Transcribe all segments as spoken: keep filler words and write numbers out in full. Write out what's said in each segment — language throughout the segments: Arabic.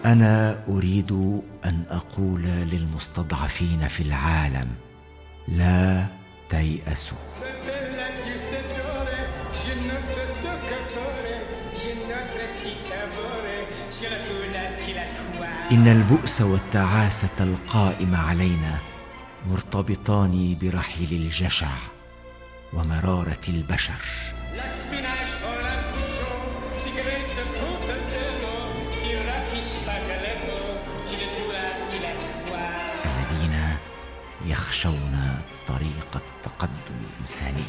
أنا أريد أن أقول للمستضعفين في العالم: لا تيأسوا. إن البؤس والتعاسة القائم علينا مرتبطان برحيل الجشع ومرارة البشر. الذين يخشون طريق التقدم الإنساني.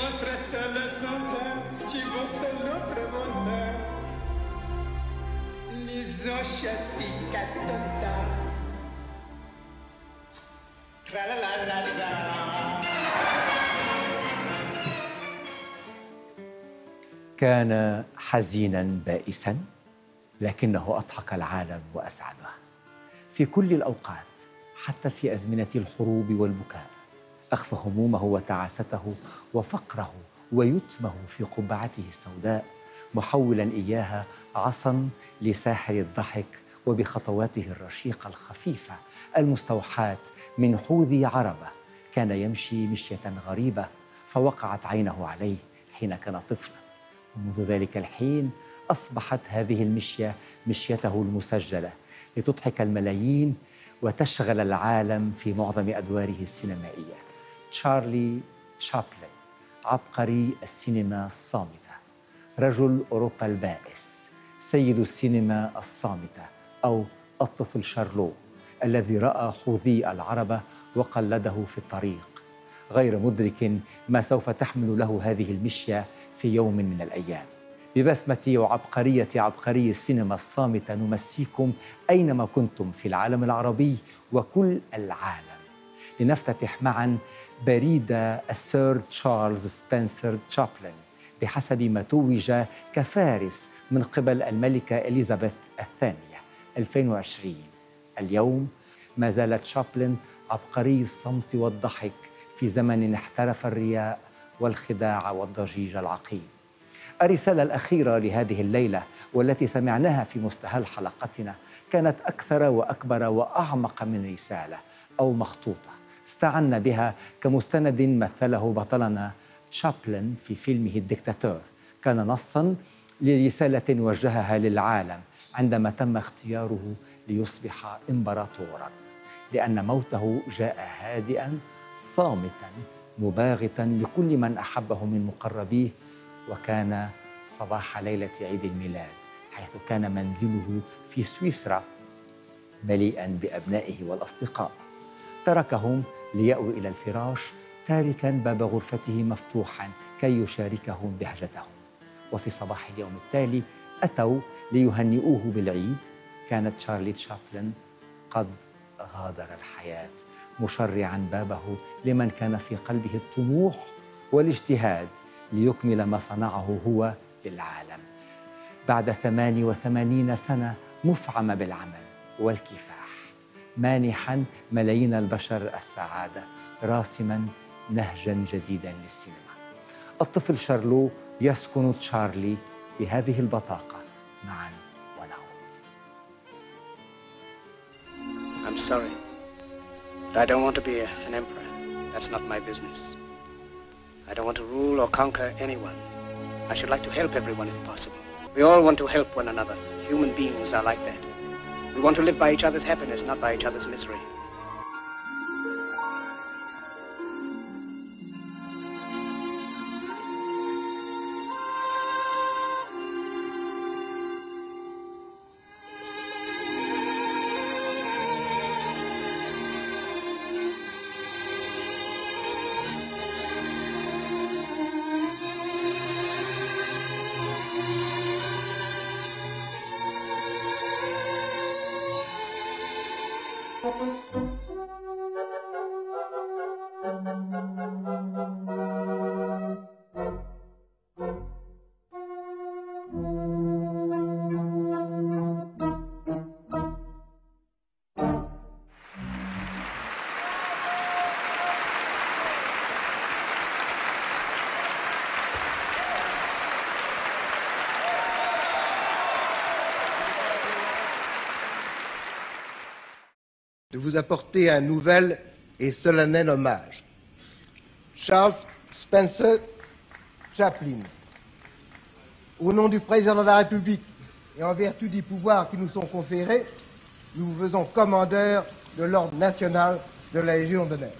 كان حزينا بائسا، لكنه أضحك العالم وأسعده في كل الأوقات، حتى في أزمنة الحروب والبكاء. أخفى همومه وتعاسته وفقره ويتمه في قبعته السوداء، محولا إياها عصا لساحر الضحك، وبخطواته الرشيقة الخفيفة المستوحاة من حوذي عربة كان يمشي مشية غريبة، فوقعت عينه عليه حين كان طفلا، ومنذ ذلك الحين أصبحت هذه المشية مشيته المسجلة لتضحك الملايين وتشغل العالم في معظم أدواره السينمائية. تشارلي تشابلن، عبقري السينما الصامتة، رجل أوروبا البائس، سيد السينما الصامتة، أو الطفل شارلو الذي رأى حوذي العربة وقلده في الطريق، غير مدرك ما سوف تحمل له هذه المشية في يوم من الأيام. ببسمة وعبقرية عبقري السينما الصامتة نمسيكم أينما كنتم في العالم العربي وكل العالم، لنفتتح معا بريد السير تشارلز سبنسر تشابلن بحسب ما توج كفارس من قبل الملكة إليزابيث الثانية ألفين وعشرين. اليوم ما زال تشابلن عبقري الصمت والضحك في زمن احترف الرياء والخداع والضجيج العقيم. الرسالة الأخيرة لهذه الليلة والتي سمعناها في مستهل حلقتنا كانت أكثر وأكبر وأعمق من رسالة أو مخطوطة استعنا بها كمستند مثله بطلنا تشابلن في فيلمه الدكتاتور. كان نصاً لرسالة وجهها للعالم عندما تم اختياره ليصبح إمبراطوراً، لأن موته جاء هادئاً صامتاً مباغتاً لكل من أحبه من مقربيه. وكان صباح ليلة عيد الميلاد، حيث كان منزله في سويسرا مليئاً بأبنائه والأصدقاء. تركهم ليأووا إلى الفراش، تاركاً باب غرفته مفتوحاً كي يشاركهم بهجتهم. وفي صباح اليوم التالي أتوا ليهنئوه بالعيد. كانت تشارلي تشابلن قد غادر الحياة، مشرعاً بابه لمن كان في قلبه الطموح والاجتهاد ليكمل ما صنعه هو للعالم. بعد ثمان وثمانين سنة مفعمة بالعمل والكفاح، مانحاً ملايين البشر السعادة، راسماً نهجاً جديداً للسينما. الطفل شارلو يسكن تشارلي بهذه البطاقة. معاً ونعود. I'm sorry, but I don't want to be an emperor. That's not my business. I don't want to rule or conquer anyone. I should like to help everyone if possible. We all want to help one another. Human beings are like that. We want to live by each other's happiness, not by each other's misery. vous apporter un nouvel et solennel hommage. Charles Spencer Chaplin, au nom du président de la République et en vertu des pouvoirs qui nous sont conférés, nous vous faisons commandeur de l'ordre national de la Légion d'honneur.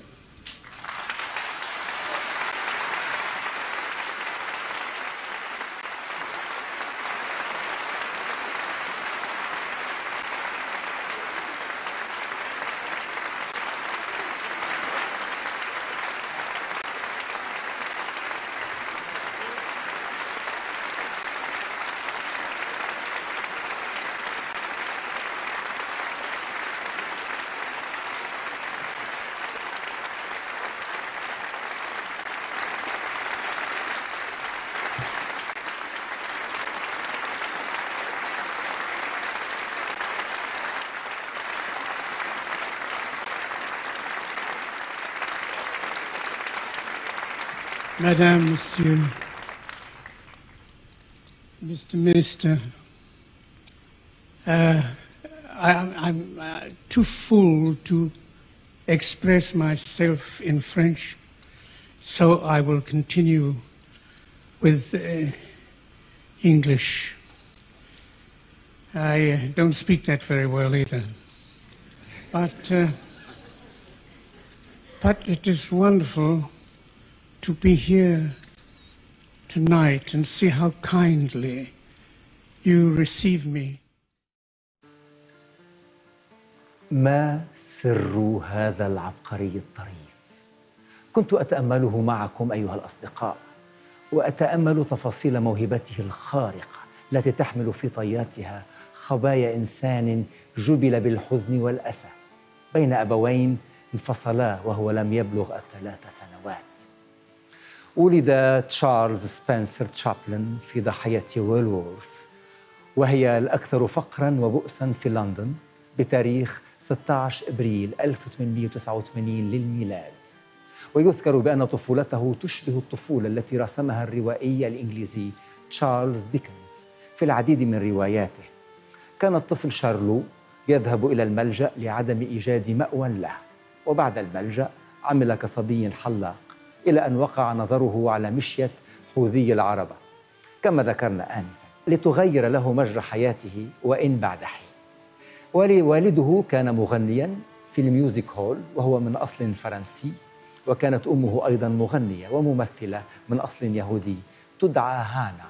Madame, Monsieur, Mister Minister, uh, I, I'm uh, too full to express myself in French, so I will continue with uh, English. I uh, don't speak that very well either, but uh, but it is wonderful to be here tonight and see how kindly you receive me. ما سر هذا العبقري الطريف؟ كنت أتأمله معكم أيها الأصدقاء، وأتأمل تفاصيل موهبته الخارقة التي تحمل في طياتها خبايا إنسان جبل بالحزن والأسى بين أبوين انفصلا وهو لم يبلغ الثلاث سنوات. ولد تشارلز سبنسر تشابلن في ضاحية ويلورث، وهي الأكثر فقراً وبؤساً في لندن بتاريخ ستة عشر أبريل ألف وثمانمئة وتسعة وثمانين للميلاد. ويذكر بأن طفولته تشبه الطفولة التي رسمها الروائي الإنجليزي تشارلز ديكنز في العديد من رواياته. كان الطفل شارلو يذهب إلى الملجأ لعدم إيجاد مأوى له، وبعد الملجأ عمل كصبي حلاق إلى أن وقع نظره على مشية حوذي العربة كما ذكرنا آنفاً لتغير له مجرى حياته وإن بعد حين. والده كان مغنياً في الميوزك هول وهو من أصل فرنسي، وكانت أمه أيضاً مغنية وممثلة من أصل يهودي تدعى هانا،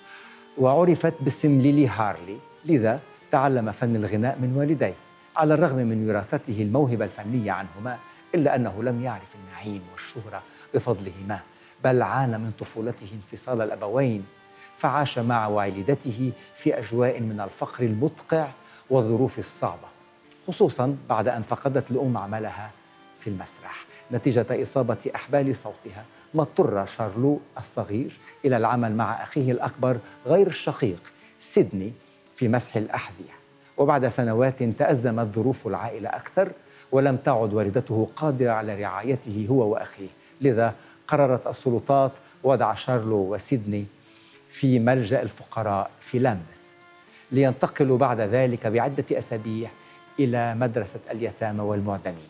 وعرفت باسم ليلي هارلي، لذا تعلم فن الغناء من والديه. على الرغم من وراثته الموهبة الفنية عنهما، إلا أنه لم يعرف النعيم والشهرة بفضلهما، بل عانى من طفولته انفصال الأبوين، فعاش مع والدته في أجواء من الفقر المدقع والظروف الصعبة، خصوصاً بعد أن فقدت الأم عملها في المسرح نتيجة إصابة أحبال صوتها، ما اضطر شارلو الصغير إلى العمل مع أخيه الأكبر غير الشقيق سيدني في مسح الأحذية. وبعد سنوات تأزمت ظروف العائلة أكثر، ولم تعد والدته قادرة على رعايته هو وأخيه، لذا قررت السلطات وضع شارلو وسيدني في ملجأ الفقراء في لامبث، لينتقلوا بعد ذلك بعدة أسابيع إلى مدرسة اليتامى والمعدمين،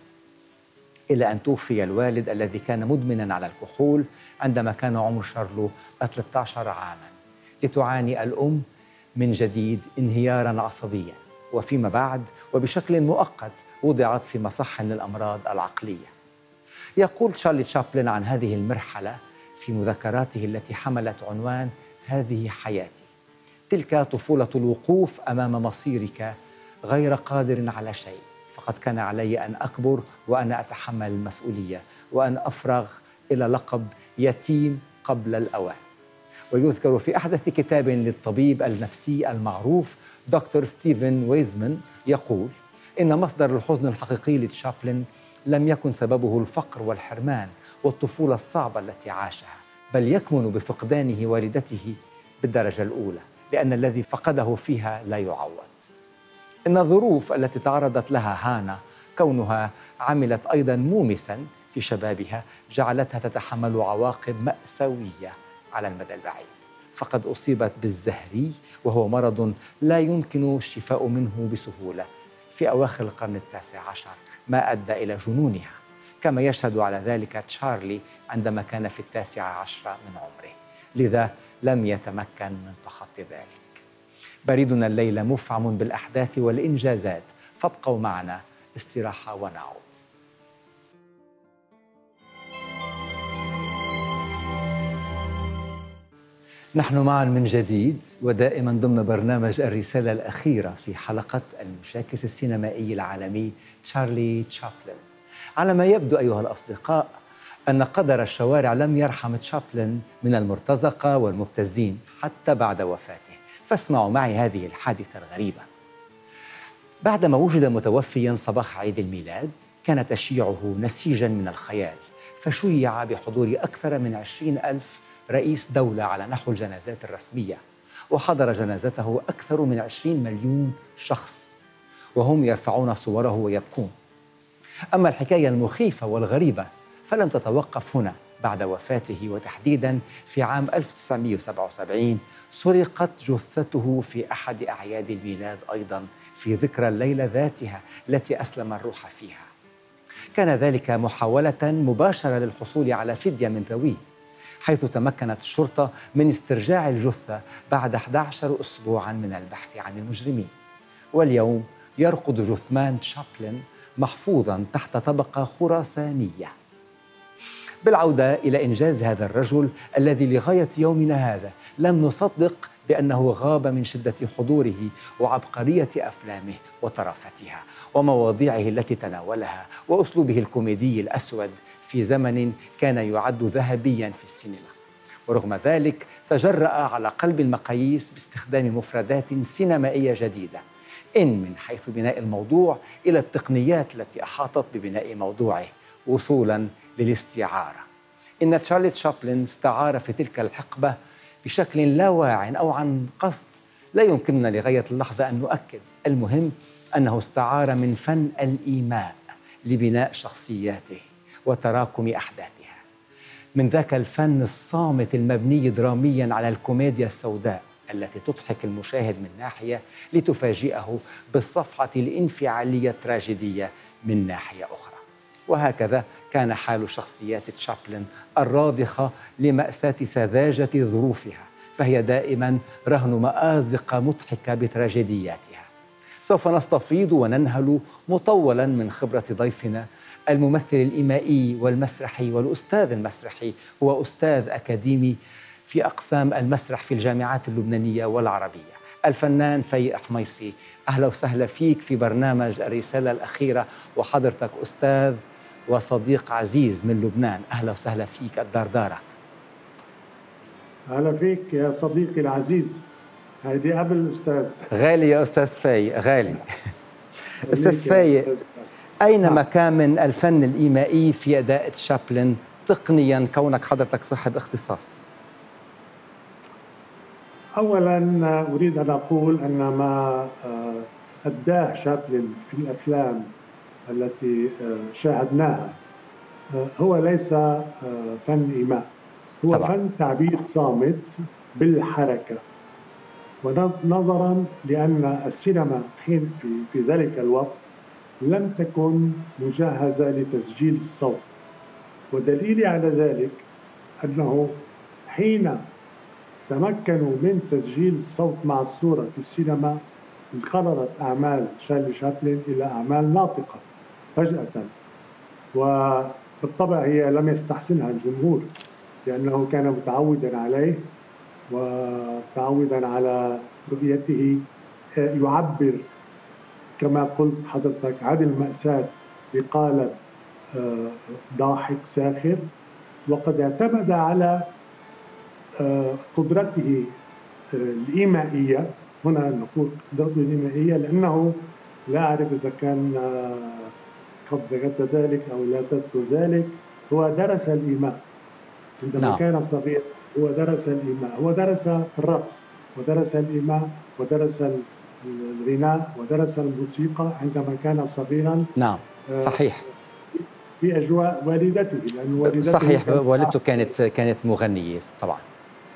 إلى أن توفي الوالد الذي كان مدمناً على الكحول عندما كان عمر شارلو ثلاثة عشر عاماً، لتعاني الأم من جديد انهياراً عصبياً، وفيما بعد وبشكل مؤقت وضعت في مصح للأمراض العقلية. يقول تشارلي تشابلن عن هذه المرحلة في مذكراته التي حملت عنوان هذه حياتي: تلك طفولة الوقوف أمام مصيرك غير قادر على شيء، فقد كان علي أن أكبر وأنا أتحمل المسؤولية وأن أفرغ إلى لقب يتيم قبل الأوان. ويذكر في أحدث كتاب للطبيب النفسي المعروف دكتور ستيفن ويزمان يقول إن مصدر الحزن الحقيقي لتشابلن لم يكن سببه الفقر والحرمان والطفولة الصعبة التي عاشها، بل يكمن بفقدانه والدته بالدرجة الأولى، لأن الذي فقده فيها لا يعوض. إن الظروف التي تعرضت لها هانا، كونها عملت أيضاً مومساً في شبابها، جعلتها تتحمل عواقب مأساوية على المدى البعيد، فقد أصيبت بالزهري وهو مرض لا يمكن الشفاء منه بسهولة في أواخر القرن التاسع عشر ما أدى إلى جنونها، كما يشهد على ذلك تشارلي عندما كان في التاسعة عشرة من عمره، لذا لم يتمكن من تخطي ذلك. بريدنا الليلة مفعم بالأحداث والإنجازات، فابقوا معنا استراحة ونعود. نحن معا من جديد، ودائما ضمن برنامج الرسالة الأخيرة في حلقة المشاكس السينمائي العالمي تشارلي تشابلن. على ما يبدو أيها الأصدقاء أن قدر الشوارع لم يرحم تشابلن من المرتزقة والمبتزين حتى بعد وفاته، فاسمعوا معي هذه الحادثة الغريبة. بعدما وجد متوفيا صباح عيد الميلاد، كان تشييعه نسيجا من الخيال، فشيع بحضور أكثر من عشرين ألف رئيس دولة على نحو الجنازات الرسمية، وحضر جنازته أكثر من عشرين مليون شخص وهم يرفعون صوره ويبكون. أما الحكاية المخيفة والغريبة فلم تتوقف هنا. بعد وفاته وتحديدا في عام ألف وتسعمائة وسبعة وسبعين سرقت جثته في أحد أعياد الميلاد أيضا في ذكرى الليلة ذاتها التي أسلم الروح فيها. كان ذلك محاولة مباشرة للحصول على فدية من ذويه، حيث تمكنت الشرطة من استرجاع الجثة بعد أحد عشر أسبوعاً من البحث عن المجرمين. واليوم يرقد جثمان تشابلن محفوظاً تحت طبقة خراسانية. بالعودة إلى إنجاز هذا الرجل الذي لغاية يومنا هذا لم نصدق بأنه غاب من شدة حضوره وعبقرية أفلامه وطرافتها ومواضيعه التي تناولها وأسلوبه الكوميدي الأسود في زمن كان يعد ذهبياً في السينما. ورغم ذلك تجرأ على قلب المقاييس باستخدام مفردات سينمائية جديدة، إن من حيث بناء الموضوع إلى التقنيات التي أحاطت ببناء موضوعه وصولاً للاستعارة. إن تشارلي تشابلن استعار في تلك الحقبة بشكل لا واع أو عن قصد، لا يمكننا لغاية اللحظة أن نؤكد. المهم أنه استعار من فن الإيماء لبناء شخصياته وتراكم أحداثها، من ذاك الفن الصامت المبني درامياً على الكوميديا السوداء التي تضحك المشاهد من ناحية لتفاجئه بالصفعة الانفعالية التراجيدية من ناحية أخرى. وهكذا كان حال شخصيات تشابلن الراضخة لمأساة سذاجة ظروفها، فهي دائما رهن مآزق مضحكة بتراجيدياتها. سوف نستفيض وننهل مطولا من خبرة ضيفنا الممثل الإيمائي والمسرحي والأستاذ المسرحي، هو أستاذ أكاديمي في أقسام المسرح في الجامعات اللبنانية والعربية، الفنان فايق حميصي. أهلا وسهلا فيك في برنامج الرسالة الأخيرة، وحضرتك أستاذ وصديق عزيز من لبنان. أهلا وسهلا فيك، الدار دارك. أهلا فيك يا صديقي العزيز. هيدي قبل الأستاذ. غالي يا أستاذ فايق، غالي. أستاذ فايق، أين مكان من الفن الإيمائي في أداء تشابلن تقنيا كونك حضرتك صاحب اختصاص؟ أولا أريد أن أقول أن ما أداه شابلن في الأفلام التي شاهدناها هو ليس فن إيماء، هو طبعا فن تعبير صامت بالحركة. ونظرا لأن السينما حين في, في ذلك الوقت لم تكن مجهزة لتسجيل الصوت، ودليل على ذلك أنه حين تمكنوا من تسجيل الصوت مع الصورة في السينما انقلبت أعمال تشارلي شابلن إلى أعمال ناطقة فجأة، وبالطبع هي لم يستحسنها الجمهور لأنه كان متعودا عليه ومتعودا على رؤيته يعبر كما قلت حضرتك عن المأساة بقالب ضاحك ساخر، وقد اعتمد على قدرته الإيمائية. هنا نقول قدرته الإيمائية لأنه لا أعرف إذا كان قد ذكرت ذلك أو لا تذكر ذلك، هو درس الإيماء عندما نعم. كان صغير هو درس الإيماء، هو درس الرقص ودرس الإيماء ودرس الغناء ودرس الموسيقى عندما كان صغيرا. نعم صحيح، في أجواء والدته، لأن والدته صحيح والدته كانت كانت مغنية طبعا.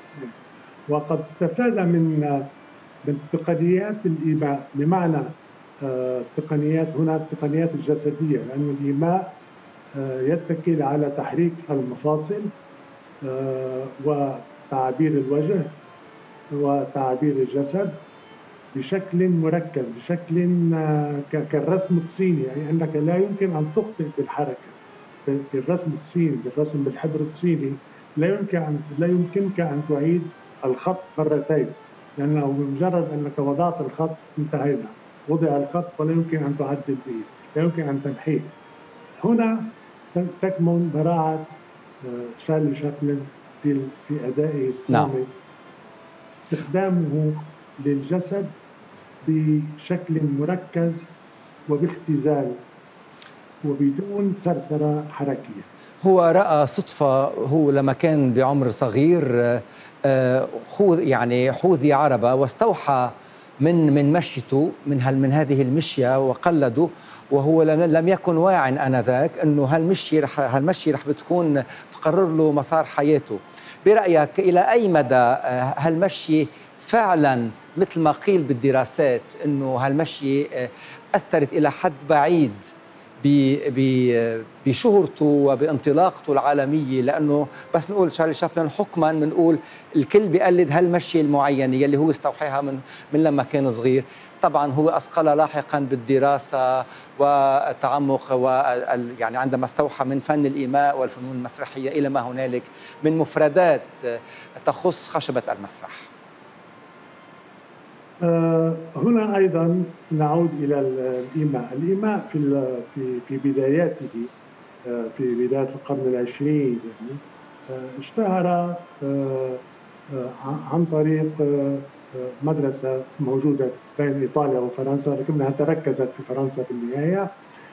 وقد استفاد من من تقنيات الإيماء، بمعنى التقنيات هنا التقنيات الجسدية، لأن الإيماء يتكل على تحريك المفاصل وتعبير الوجه وتعبير الجسد بشكل مركب، بشكل كالرسم الصيني، يعني أنك لا يمكن أن تخطئ بالحركة. في الرسم الصيني، بالرسم بالحبر الصيني لا يمكن أن لا يمكنك أن تعيد الخط مرتين، لأنه بمجرد أنك وضعت الخط انتهينا، وضع الخط ولا يمكن أن تعدل به، لا يمكن أن تمحيه. هنا تكمن براعة شارلي شابلن في في أدائه الصامت. نعم. استخدامه للجسد بشكل مركز وباختزال وبدون ثرثرة حركية. هو رأى صدفة، هو لما كان بعمر صغير خوذ يعني حوذي عربة، واستوحى من من مشيته من هل من هذه المشية وقلده، وهو لم يكن واعٍ آنذاك انه هالمشي رح هالمشي رح بتكون تقرر له مسار حياته. برأيك إلى أي مدى هالمشي فعلا مثل ما قيل بالدراسات انه هالمشي أثرت إلى حد بعيد بشهرته وبانطلاقته العالمية؟ لأنه بس نقول شارلي شابلن حكما بنقول الكل بيقلد هالمشي المعينة يلي هو استوحيها من من لما كان صغير. طبعا هو أثقل لاحقا بالدراسة والتعمق، وال يعني عندما استوحى من فن الإيماء والفنون المسرحية إلى ما هنالك من مفردات تخص خشبة المسرح. هنا أيضا نعود إلى الإيماء. الإيماء في في في بداياته في بداية القرن العشرين يعني اشتهر عن طريق مدرسة موجودة بين إيطاليا وفرنسا، لكنها تركزت في فرنسا في النهاية.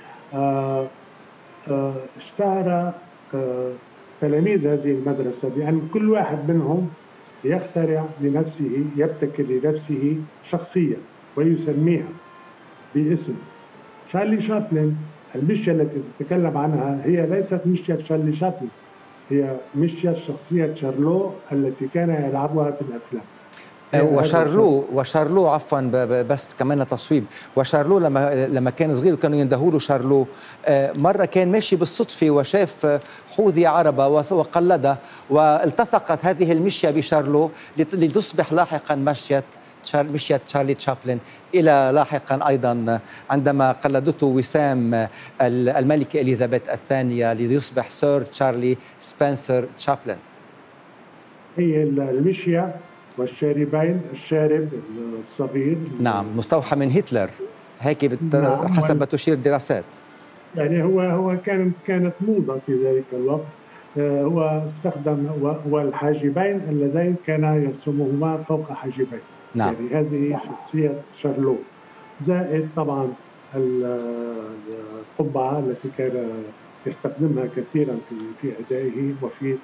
اشتهر تلاميذ هذه المدرسة بأن كل واحد منهم يخترع لنفسه، يبتكر لنفسه شخصية ويسميها باسم. شارلي شابلن المشية التي تتكلم عنها هي ليست مشية شارلي شابلن، هي مشية شخصية شارلو التي كان يلعبها في الأفلام. وشارلو وشارلو عفوا بس كمان تصويب، وشارلو لما لما كان صغير وكانوا يندهوا له شارلو، مره كان ماشي بالصدفه وشاف حوذي عربه وقلده، والتصقت هذه المشيه بشارلو لتصبح لاحقا مشيه مشيه شارلي شابلن، الى لاحقا ايضا عندما قلدته وسام الملكه اليزابيث الثانيه ليصبح سير تشارلي سبنسر شابلن. هي المشيه والشاربين، الشارب الصغير نعم مستوحى من هتلر هيك بت... نعم. حسب ما تشير الدراسات. يعني هو هو كانت كانت موضه في ذلك الوقت. هو استخدم والحاجبين اللذين كان يرسمهما فوق حاجبين. نعم. يعني هذه شخصيه شارلو، زائد طبعا القبعه التي كان يستخدمها كثيرا في في ادائه وفي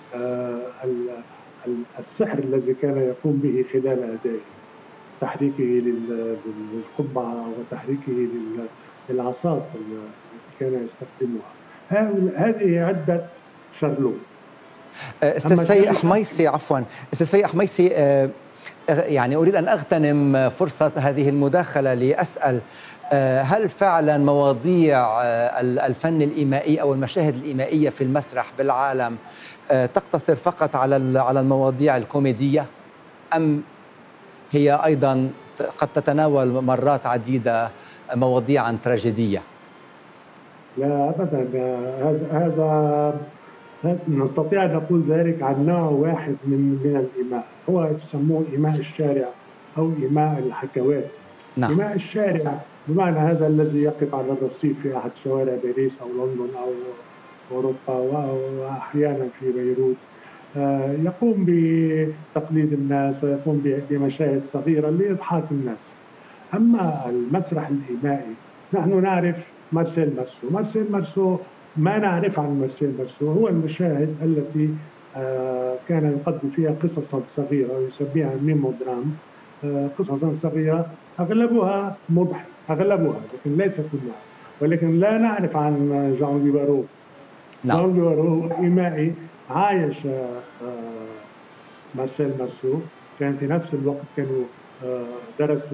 السحر الذي كان يقوم به خلال أدائه، تحريكه للقبعة وتحريكه للعصات التي كان يستخدمها. هذه عدة شارلو. استاذ فايق حميصي عفوا استاذ فايق حميصي يعني أريد أن أغتنم فرصة هذه المداخلة لأسأل، هل فعلا مواضيع الفن الإيمائي أو المشاهد الإيمائية في المسرح بالعالم تقتصر فقط على على المواضيع الكوميدية، أم هي أيضا قد تتناول مرات عديدة مواضيعا تراجيدية؟ لا أبدا، هذا نستطيع أن نقول ذلك عن نوع واحد من من الإيماء، هو يسموه إيماء الشارع أو إيماء الحكوات. نعم. إيماء الشارع بمعنى هذا الذي يقف على الرصيف في أحد شوارع باريس أو لندن أو أوروبا وأحيانا في بيروت، يقوم بتقليد الناس ويقوم بمشاهد صغيرة لإضحاك الناس. أما المسرح الإيمائي نحن نعرف مارسيل مارسو. مارسيل مارسو ما نعرف عن مارسيل مارسو هو المشاهد التي كان يقدم فيها قصصا صغيرة يسميها ميمودرام، قصصا صغيرة أغلبها مضحك، أغلبها لكن ليس كلها. ولكن لا نعرف عن جان ليبارو. نعم. جان ليبارو إيمائي عايش مارسيل مارسو، كان في نفس الوقت كانوا درسوا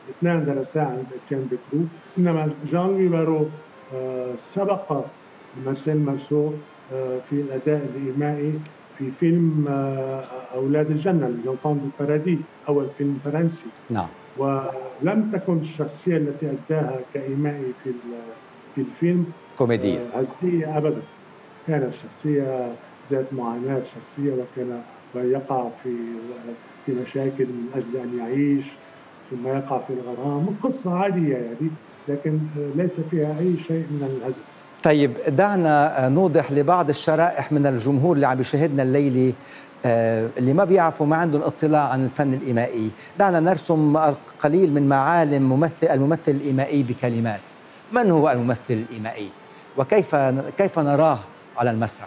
اثنان درسا عند اتيان بيكرو، انما جان لوي بارو سبق مارسيل مارسو في الاداء الايمائي في فيلم اولاد الجنه لونفون دو بارادي، اول فيلم فرنسي. نعم. ولم تكن الشخصيه التي اداها كايمائي في في الفيلم كوميديه هزليه ابدا، كانت شخصيه ذات معاناه شخصيه، وكان ويقع في في مشاكل من اجل ان يعيش، ثم يقع في الغرام، قصه عاديه يعني، لكن ليس فيها اي شيء من الهزل. طيب دعنا نوضح لبعض الشرائح من الجمهور اللي عم يشاهدنا الليله اللي ما بيعرفوا، ما عندهم اطلاع عن الفن الإيمائي، دعنا نرسم قليل من معالم ممثل الممثل الإيمائي بكلمات. من هو الممثل الإيمائي وكيف كيف نراه على المسرح؟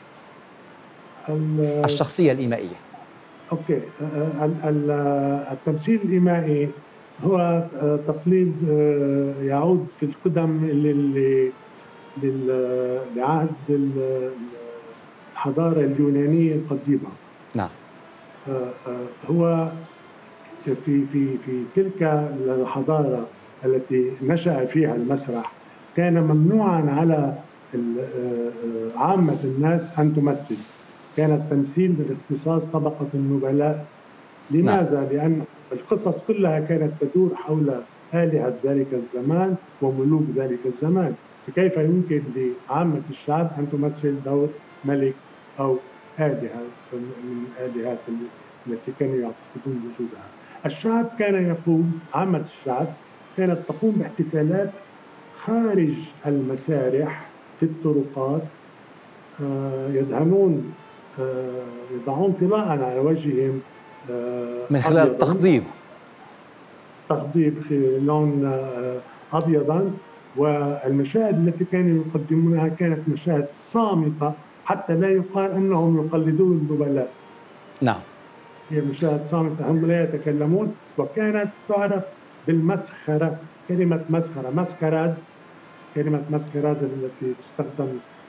الشخصية الإيمائية. اوكي، التمثيل الإيمائي هو تقليد يعود في القدم لعهد الحضارة اليونانية القديمة. نعم. هو في في في تلك الحضارة التي نشأ فيها المسرح كان ممنوعا على عامة الناس أن تمثل، كان التمثيل باختصاص طبقة النبلاء. لماذا؟ نعم. لأن القصص كلها كانت تدور حول آلهة ذلك الزمان وملوك ذلك الزمان، فكيف يمكن لعامة الشعب أن تمثل دور ملك أو آلهة من الآلهات التي كانوا يعتقدون وجودها؟ الشعب كان يقوم، عامة الشعب كانت تقوم باحتفالات خارج المسارح في الطرقات، يدهنون يضعون طلاء على وجههم من خلال التخضيب تخضيب لون أبيضا، والمشاهد التي كانوا يقدمونها كانت مشاهد صامتة حتى لا يقال أنهم يقلدون النبلاء. نعم. هي مشاهد صامتة، هم لا يتكلمون، وكانت تعرف بالمسخرة، كلمة مسخرة، مسكراد، كلمة مسكراد التي تستخدم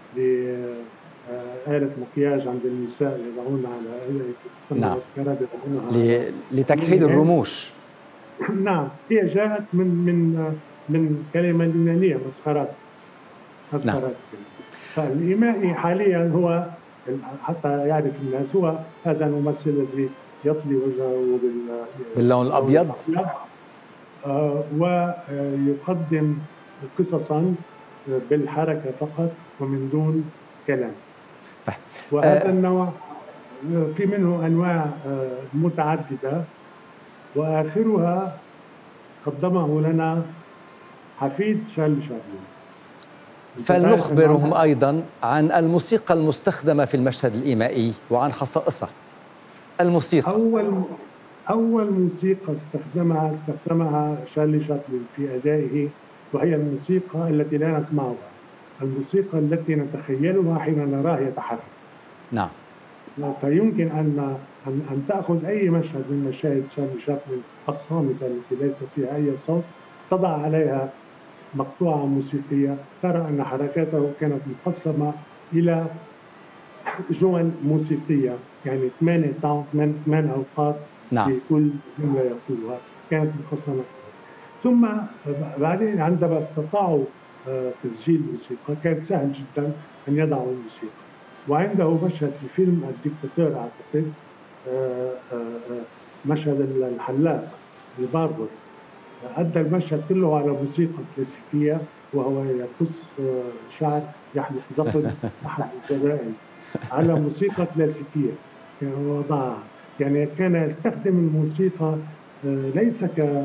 لآلة مكياج عند النساء يضعون على نعم. مسكراد لتكحيل الرموش. نعم، هي جاءت من من من كلمة يونانية مسخرات. مسخرات. نعم. فالإيمائي حاليا هو حتى يعرف الناس هو هذا الممثل الذي يطلي وجهه باللون الأبيض آه ويقدم قصصا بالحركة فقط ومن دون كلام. وهذا النوع في منه أنواع متعددة، وآخرها قدمه لنا حفيد شارلي شابلن. فلنخبرهم أيضا عن الموسيقى المستخدمة في المشهد الإيمائي وعن خصائصها. الموسيقى أول أول موسيقى استخدمها استخدمها شارلي شابلن في أدائه، وهي الموسيقى التي لا نسمعها، الموسيقى التي نتخيلها حين نراه يتحرك. نعم. فيمكن أن أن تأخذ أي مشهد من مشاهد شارلي شابلن الصامتة التي ليس فيها أي صوت، تضع عليها مقطوعة موسيقية، ترى أن حركاته كانت مقسمة إلى جمل موسيقية، يعني ثمانية ثمان أوقات. نعم. في كل جملة يقولها كانت مقسمة. ثم بعدين عندما استطاعوا تسجيل الموسيقى كان سهل جدا أن يضعوا الموسيقى. وعنده مشهد في فيلم الدكتاتور أعتقد، مشهد الحلاق الباربر، أدى المشهد كله على موسيقى كلاسيكية، وهو يقص شعر يحدث ضفر أحد الزبائن على موسيقى كلاسيكية كان وضعها، يعني كان يستخدم الموسيقى ليس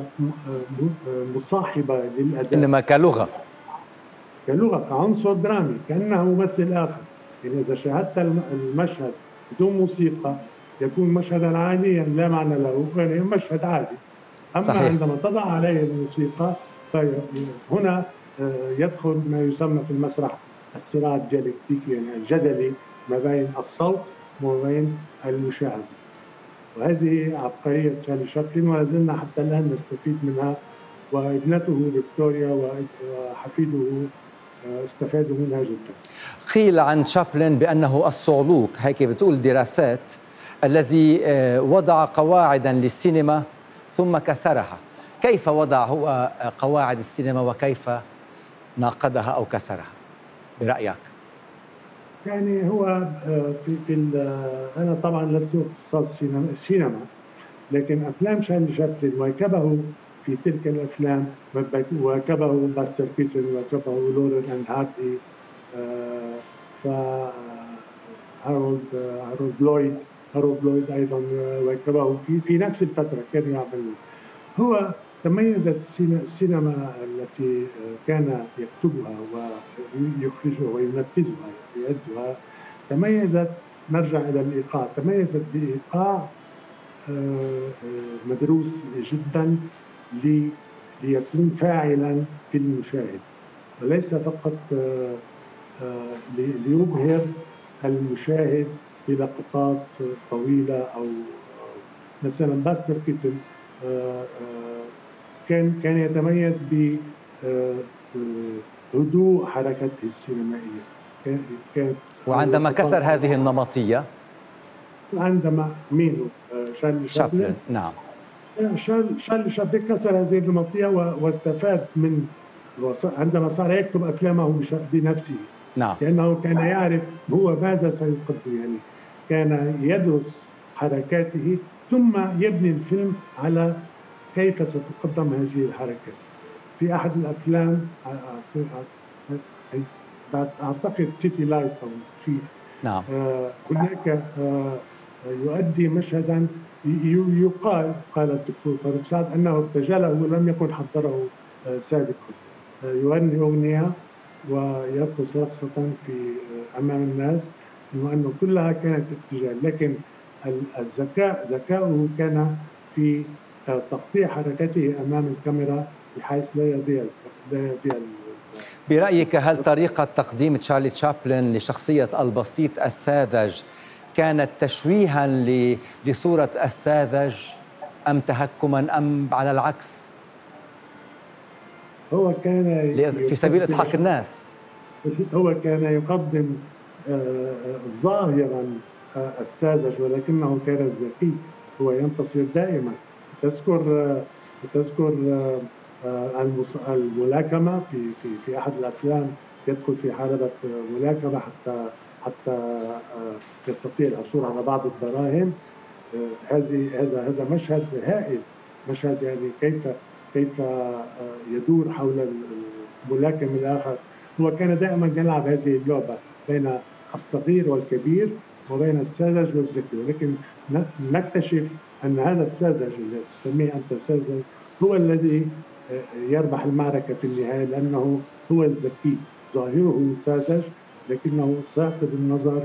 كمصاحبة للأداء إنما كلغة كلغة كعنصر درامي، كأنه ممثل آخر. يعني إذا شاهدت المشهد بدون موسيقى يكون مشهدا عاديا لا معنى له، يعني مشهد عادي. أما صحيح. عندما تضع عليه الموسيقى فهنا يدخل ما يسمى في المسرح الصراع الديالكتيكي، يعني الجدلي ما بين الصوت وما بين المشاهد. وهذه عبقرية شارلي شابلن، ولا زلنا حتى الآن نستفيد منها، وابنته فيكتوريا وحفيده استفادوا منها جدا. قيل عن شابلن بأنه الصعلوك، هيك بتقول دراسات، الذي وضع قواعدا للسينما ثم كسرها. كيف وضع هو قواعد السينما وكيف ناقضها أو كسرها برأيك؟ يعني هو آه، في, في أنا طبعا لست اختصاص سينما, سينما لكن أفلام شارلي شابلن واكبه في تلك الأفلام، واكبه باستر كيتن، واكبه لورين أند هاردي، ف هارولد هارولد لويد هارولد لويد أيضا واكبه في في نفس الفترة كانوا يعملون. هو تميزت السينما التي كان يكتبها ويخرجها وينفذها ويؤدها، تميزت، نرجع إلى الإيقاع، تميزت بإيقاع مدروس جدا ليكون فاعلا في المشاهد، وليس فقط ليبهر المشاهد بلقطات طويلة. أو مثلا باستر كيتن كان كان يتميز بهدوء حركته السينمائية. كان كان وعندما كسر هذه النمطية عندما مين شارلي شابلن، نعم شارلي شابلن كسر هذه النمطية واستفاد من عندما صار يكتب أفلامه بنفسه. نعم. لأنه كان يعرف هو ماذا سيقدم، يعني كان يدرس حركاته ثم يبني الفيلم على كيف ستقدم هذه الحركات. في أحد الأفلام أعتقد تيتي لايت أو في نعم. آه هناك آه يؤدي مشهدا يقال، قال الدكتور طارق سعد أنه ارتجله ولم يكن حضره آه سابقا. آه يغني أغنية ويرقص رقصة في آه أمام الناس، وأنه كلها كانت ارتجال، لكن الذكاء ذكاؤه كان في آه تقطيع حركته أمام الكاميرا بحيث لا يضيع لا يضيع. برأيك هل طريقة تقديم تشارلي تشابلن لشخصية البسيط الساذج كانت تشويها لصورة الساذج أم تهكما أم على العكس؟ هو كان في سبيل إضحاك الناس. هو كان يقدم ظاهرا الساذج ولكنه كان ذكي، هو ينتصر دائما. تذكر تذكر الملاكمة في في في أحد الأفلام، يدخل في حلبة ملاكمة حتى حتى يستطيع العثور على بعض الدراهم. هذه هذا هذا مشهد هائل، مشهد يعني كيف كيف يدور حول الملاكم الآخر. هو كان دائما يلعب هذه اللعبة بين الصغير والكبير وبين الساذج والذكي، ولكن نكتشف أن هذا الساذج الذي تسميه أنت ساذج هو الذي يربح المعركة في النهاية، لأنه هو الذكي، ظاهره ساذج لكنه ثاقب النظر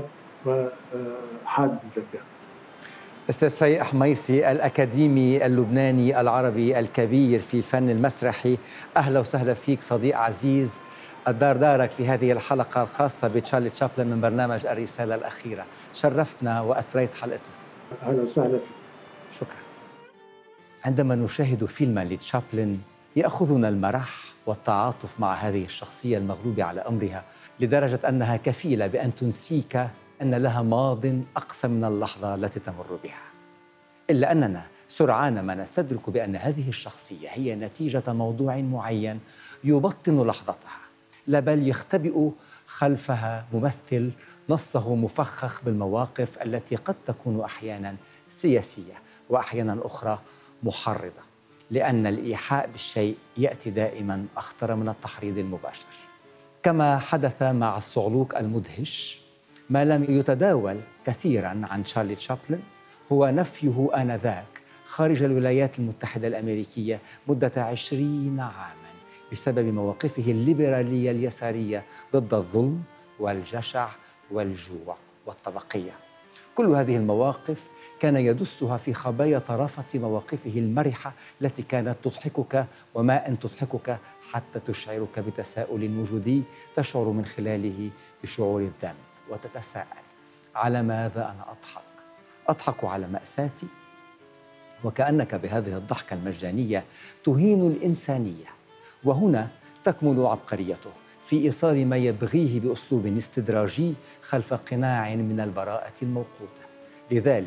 وحاد الذكاء. أستاذ فايق حميصي، الأكاديمي اللبناني العربي الكبير في الفن المسرحي، أهلا وسهلا فيك صديق عزيز. الدار دارك في هذه الحلقة الخاصة بتشارلي تشابلن من برنامج الرسالة الأخيرة. شرفتنا وأثريت حلقتنا. أهلا وسهلا فيك. شكرا. عندما نشاهد فيلما لتشابلن يأخذنا المرح والتعاطف مع هذه الشخصية المغلوبة على أمرها لدرجة أنها كفيلة بأن تنسيك أن لها ماضٍ أقصى من اللحظة التي تمر بها. إلا أننا سرعان ما نستدرك بأن هذه الشخصية هي نتيجة موضوع معين يبطن لحظتها، لا بل يختبئ خلفها ممثل نصه مفخخ بالمواقف التي قد تكون أحياناً سياسية وأحياناً أخرى محرضة، لأن الإيحاء بالشيء يأتي دائماً أخطر من التحريض المباشر. كما حدث مع الصعلوك المدهش، ما لم يتداول كثيراً عن تشارلي تشابلن هو نفيه آنذاك خارج الولايات المتحدة الأمريكية مدة عشرين عاماً بسبب مواقفه الليبرالية اليسارية ضد الظلم والجشع والجوع والطبقية. كل هذه المواقف كان يدسها في خبايا طرافة مواقفه المرحة التي كانت تضحكك، وما أن تضحكك حتى تشعرك بتساؤل وجودي تشعر من خلاله بشعور الذنب وتتساءل: على ماذا أنا أضحك؟ أضحك على مأساتي؟ وكأنك بهذه الضحكة المجانية تهين الإنسانية. وهنا تكمن عبقريته في إيصال ما يبغيه بأسلوب استدراجي خلف قناع من البراءة الموقوتة. لذلك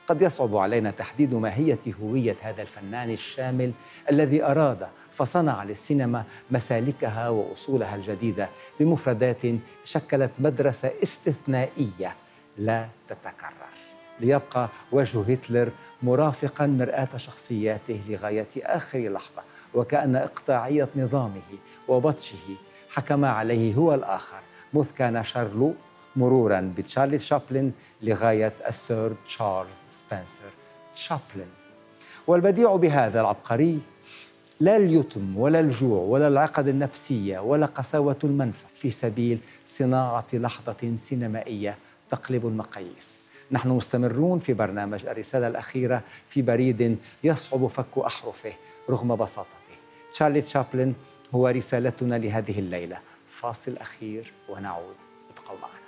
قد يصعب علينا تحديد ماهية هوية هذا الفنان الشامل الذي أراد فصنع للسينما مسالكها وأصولها الجديدة بمفردات شكلت مدرسة استثنائية لا تتكرر، ليبقى وجه هتلر مرافقاً مرآة شخصياته لغاية آخر لحظة، وكأن إقطاعية نظامه وبطشه حكم عليه هو الآخر، مذ كان شارلو مروراً بتشارلي تشابلن لغاية السير تشارلز سبنسر تشابلن. والبديع بهذا العبقري لا اليتم ولا الجوع ولا العقد النفسية ولا قساوة المنفى في سبيل صناعة لحظة سينمائية تقلب المقاييس. نحن مستمرون في برنامج الرسالة الأخيرة في بريد يصعب فك أحرفه رغم بساطته. تشارلي تشابلن هو رسالتنا لهذه الليلة. فاصل أخير ونعود، ابقوا معنا.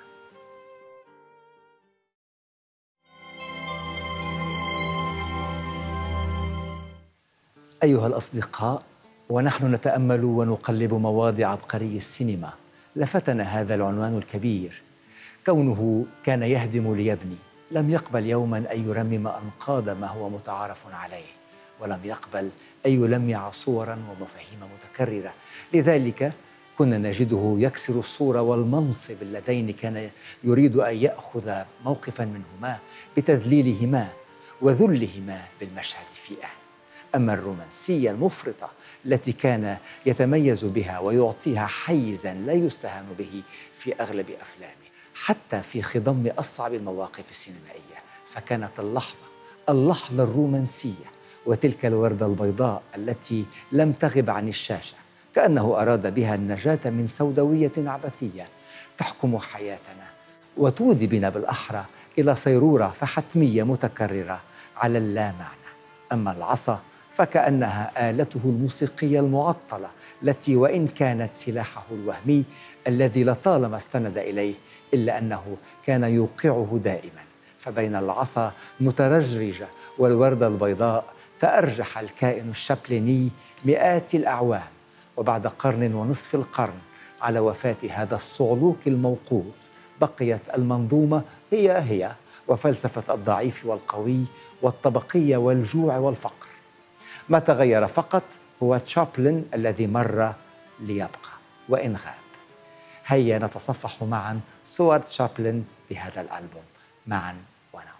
أيها الأصدقاء، ونحن نتأمل ونقلب مواضع عبقري السينما، لفتنا هذا العنوان الكبير: كونه كان يهدم ليبني، لم يقبل يوما أن يرمم أنقاض ما هو متعارف عليه، ولم يقبل أن يلمع صورا ومفاهيم متكررة. لذلك كنا نجده يكسر الصورة والمنصب اللذين كان يريد أن يأخذ موقفا منهما بتذليلهما وذلهما بالمشهد في آن. أما الرومانسية المفرطة التي كان يتميز بها ويعطيها حيزا لا يستهان به في أغلب أفلامه حتى في خضم أصعب المواقف السينمائية، فكانت اللحظة اللحظة الرومانسية وتلك الوردة البيضاء التي لم تغب عن الشاشة، كأنه أراد بها النجاة من سوداوية عبثية تحكم حياتنا وتودي بنا بالأحرى إلى صيرورة فحتمية متكررة على اللامعنى. أما العصا فكأنها آلته الموسيقية المعطلة التي وإن كانت سلاحه الوهمي الذي لطالما استند إليه، إلا أنه كان يوقعه دائما. فبين العصا المترجرجة والوردة البيضاء تأرجح الكائن الشابليني مئات الأعوام، وبعد قرن ونصف القرن على وفاة هذا الصعلوك الموقوت بقيت المنظومة هي هي، وفلسفة الضعيف والقوي والطبقية والجوع والفقر. ما تغير فقط هو تشابلن الذي مر ليبقى وإن غاب. هيا نتصفح معا صور تشابلن بهذا الألبوم معا ونعود.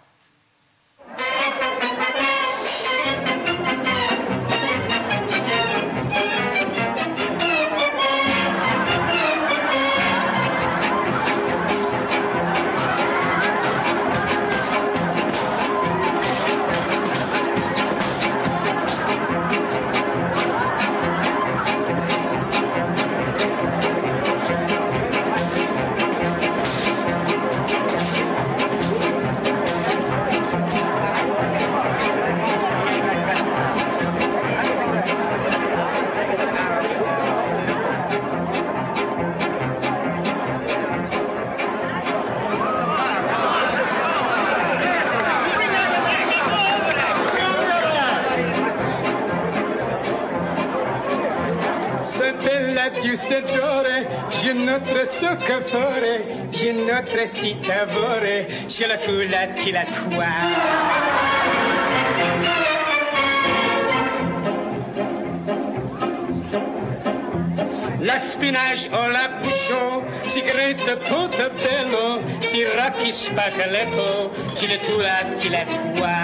Tu sais d'ore, je notre soccafore, je notre citavore, je la tu la ti la tua. La spinach o la bouchon, sigarette tutto bello, si racchi spaghetto, je la tu la ti la tua.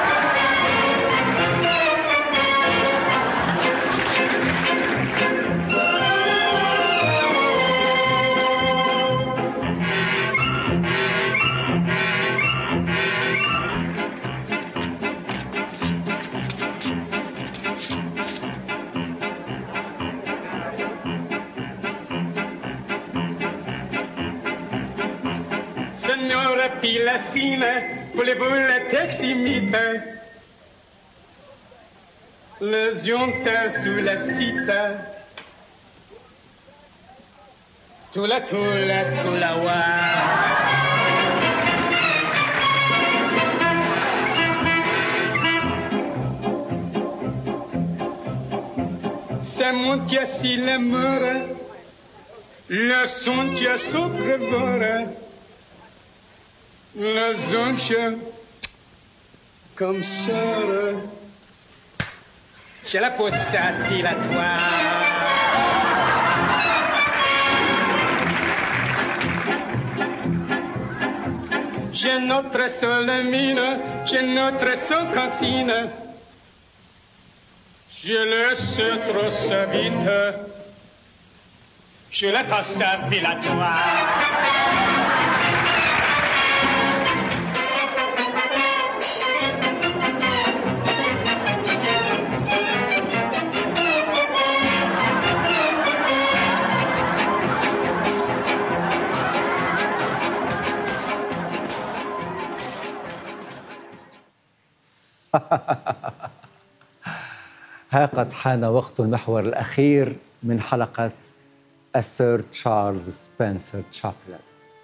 Signora Pilacina, voulez-vous la teximite? Le zionta sous la cita. Tula tula tula wa. Ça monte si l'amour, le son tia sopra. La zonche comme sœur. J'ai la peau de sa dilatoire. J'ai notre seule mine, j'ai notre seule cantine. Je laisse trop sa vite, je la passe à Villatoire. ها قد حان وقت المحور الأخير من حلقة السير تشارلز سبنسر تشابلن.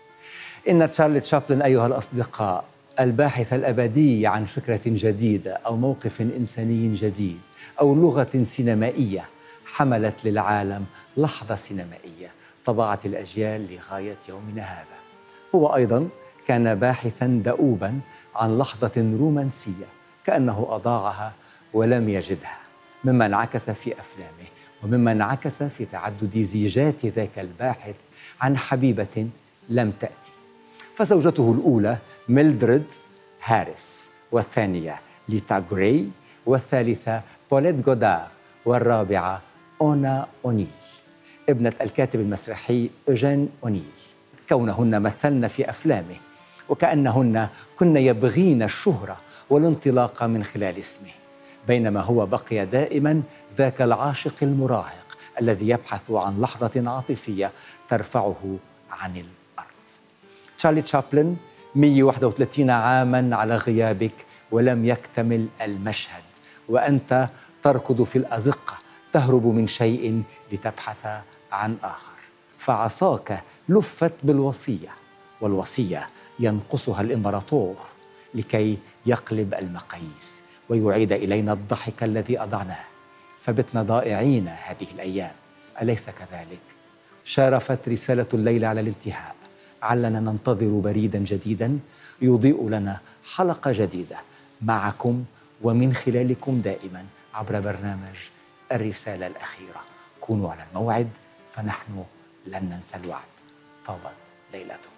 إن تشارلي تشابلن أيها الأصدقاء الباحث الأبدي عن فكرة جديدة أو موقف إنساني جديد أو لغة سينمائية حملت للعالم لحظة سينمائية طبعت الأجيال لغاية يومنا هذا. هو أيضا كان باحثا دؤوبا عن لحظة رومانسية كأنه أضاعها ولم يجدها، مما انعكس في أفلامه ومما انعكس في تعدد زيجات ذاك الباحث عن حبيبة لم تأتي. فزوجته الأولى ميلدريد هاريس، والثانية ليتا غراي، والثالثة بوليت جودار، والرابعة أونا أونيل ابنة الكاتب المسرحي أوجين أونيل. كونهن مثلن في أفلامه وكأنهن كن يبغين الشهرة والانطلاق من خلال اسمه، بينما هو بقي دائما ذاك العاشق المراهق الذي يبحث عن لحظة عاطفية ترفعه عن الأرض. تشارلي تشابلن مئة وواحد وثلاثين عاما على غيابك ولم يكتمل المشهد، وأنت تركض في الأزقة تهرب من شيء لتبحث عن آخر. فعصاك لفت بالوصية، والوصية ينقصها الإمبراطور لكي يقلب المقاييس ويعيد إلينا الضحك الذي أضعناه. فبتنا ضائعين هذه الأيام، أليس كذلك؟ شارفت رسالة الليل على الانتهاء، علنا ننتظر بريدا جديدا يضيء لنا حلقة جديدة معكم ومن خلالكم دائما عبر برنامج الرسالة الأخيرة. كونوا على الموعد فنحن لن ننسى الوعد. طابت ليلتكم.